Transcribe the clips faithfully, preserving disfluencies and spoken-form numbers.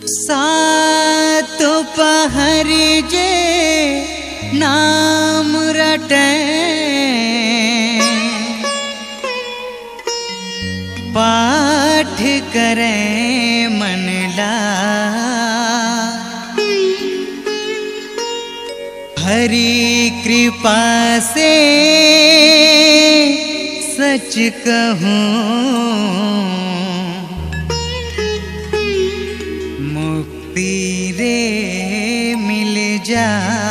सात पहर जे नाम रटे पाठ करें मन ला हरि कृपा से सच कहूँ मुक्ति रे मिल जा।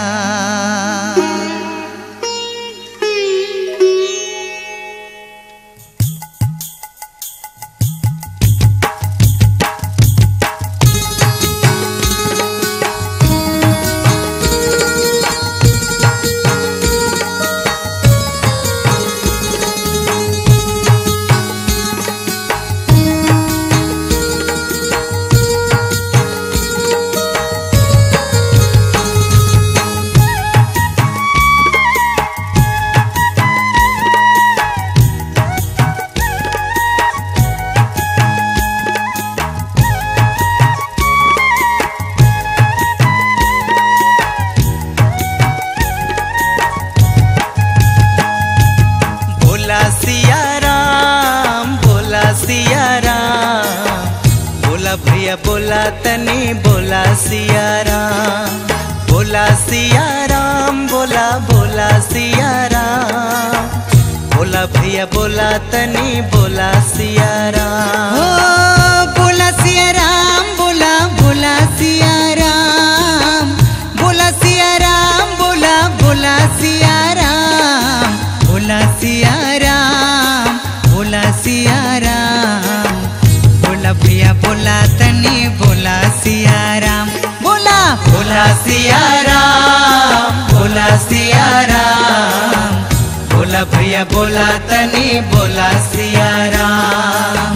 भैया बोला तनी बोला सिया राम, बोला सिया राम, बोला बोला सिया राम, बोला भैया बोला तनी बोला सिया राम। हो बोला सिया राम, बोला बोला सिया राम, बोला सिया राम, बोला बोला सिया राम, बोला सिया राम, बोला सिया राम, बोला भैया बोला तनी बोला सिया राम, बोला बोला सिया राम, बोला सिया राम, बोला भैया बोला तनी बोला सिया राम।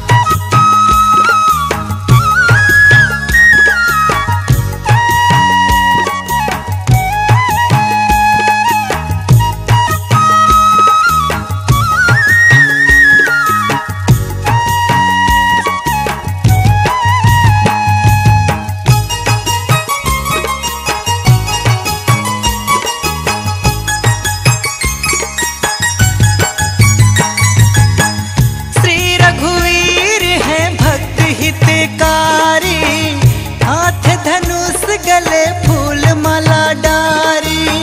हाथ धनुष गले फूल माला डारी,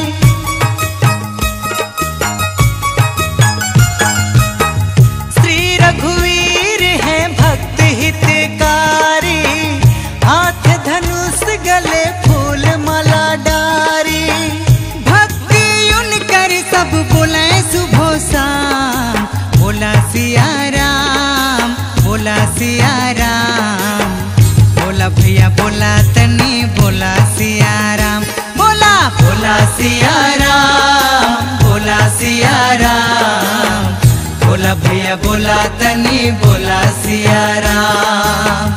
श्री रघुवीर है भक्त हितकारी, हाथ धनुष गले फूल माला डारी, भक्ति उनकर सब बोले सुबह शाम, बोला सिया राम, बोला सिया राम, बोला भैया बोला तनी बोला सिया राम, बोला बोला सिया राम, बोला सिया राम, बोला भैया बोला तनी बोला सिया राम।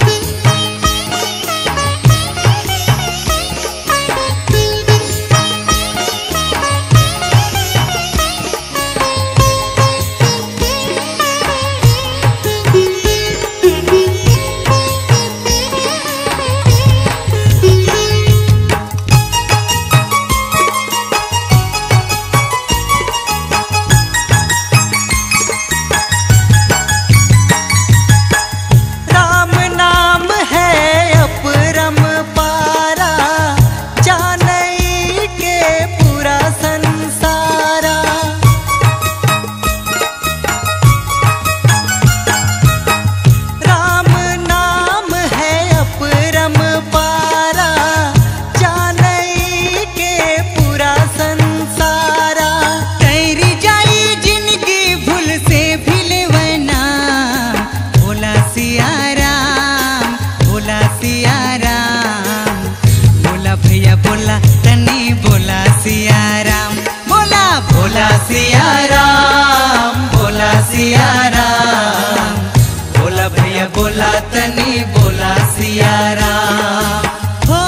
बोला सिया राम, बोला सिया राम, बोला भैया बोला तनी बोला सिया राम। हो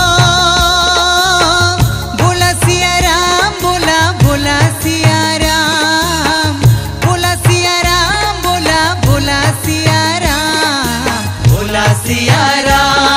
बोला सिया राम, बोला बोला सिया राम, बोला सिया राम, बोला बोला सिया राम, बोला सिया राम,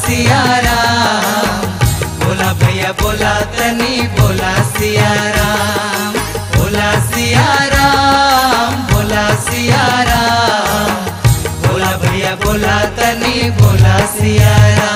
सिया राम। बोला भैया बोला तनी बोला सिया राम। बोला सिया राम, बोला सिया राम। बोला भैया बोला तनी बोला सिया राम।